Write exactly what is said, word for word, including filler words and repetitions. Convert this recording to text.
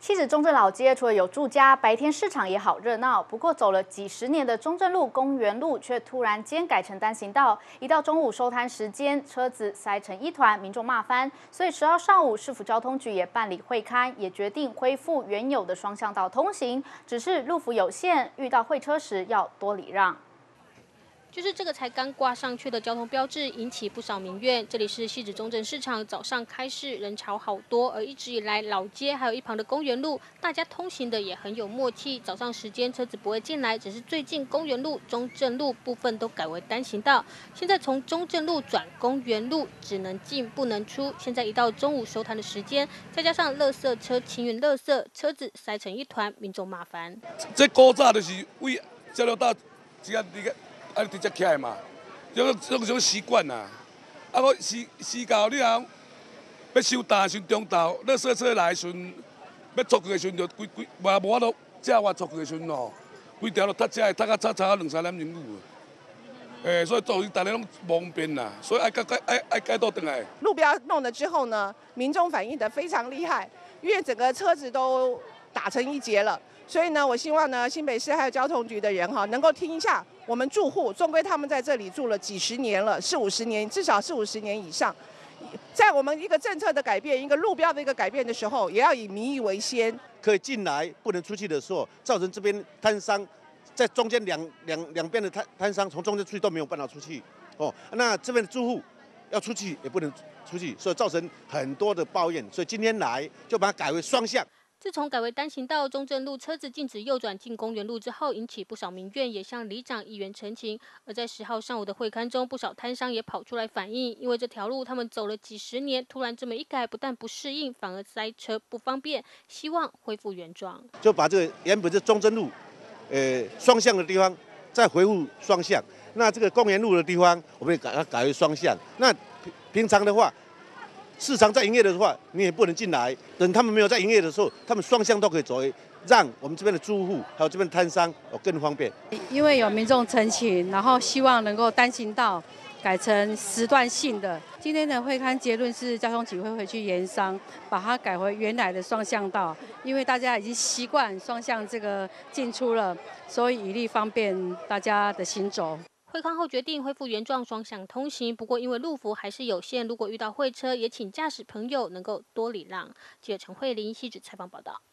汐止中正老街除了有住家，白天市场也好热闹。不过走了几十年的中正路、公园路却突然间改成单行道，一到中午收摊时间，车子塞成一团，民众骂翻。所以十号上午，市府交通局也办理会勘，也决定恢复原有的双向道通行，只是路幅有限，遇到会车时要多礼让。 就是这个才刚挂上去的交通标志，引起不少民怨。这里是汐止中正市场，早上开市人潮好多，而一直以来老街还有一旁的公园路，大家通行的也很有默契。早上时间车子不会进来，只是最近公园路、中正路部分都改为单行道。现在从中正路转公园路，只能进不能出。现在一到中午收摊的时间，再加上垃圾车清运垃圾，车子塞成一团，民众麻烦。 这古早就是为交流道只要你个。 啊，直接起来嘛，这种这种习惯呐。啊，我时时到你后要收单时中昼，垃圾车来时要出去的时就规规，无无法度正我出去的时哦，规条路塞车，塞到差差两三点钟去。诶，所以造成大家拢方便啦，所以爱改改爱爱改倒转来。 路标弄了之后呢，民众反映得非常厉害，因为整个车子都打成一截了。 所以呢，我希望呢，新北市还有交通局的人哈，能够听一下我们住户，终归他们在这里住了几十年了，四五十年，至少四五十年以上。在我们一个政策的改变、一个路标的一个改变的时候，也要以民意为先。 可以进来，不能出去的时候，造成这边摊商在中间两两两边的摊摊商从中间出去都没有办法出去哦。那这边的住户要出去也不能出去，所以造成很多的抱怨。所以今天来就把它改为双向。 自从改为单行道，中正路车子禁止右转进公园路之后，引起不少民怨，也向里长、议员陈情。而在十号上午的会勘中，不少摊商也跑出来反映，因为这条路他们走了几十年，突然这么一改，不但不适应，反而塞车不方便，希望恢复原状。 就把这个原本是中正路，呃，双向的地方再恢复双向。那这个公园路的地方，我们也改它改为双向。那平平常的话。 市场在营业的话，你也不能进来。等他们没有在营业的时候，他们双向都可以走，让我们这边的住户还有这边的摊商哦更方便。 因为有民众陈情，然后希望能够单行道改成时段性的。今天的会勘结论是，交通局会回去研商，把它改回原来的双向道。因为大家已经习惯双向这个进出了，所以以利方便大家的行走。 会勘后决定恢复原状双向通行，不过因为路幅还是有限，如果遇到会车，也请驾驶朋友能够多礼让。记者陈慧琳汐止采访报道。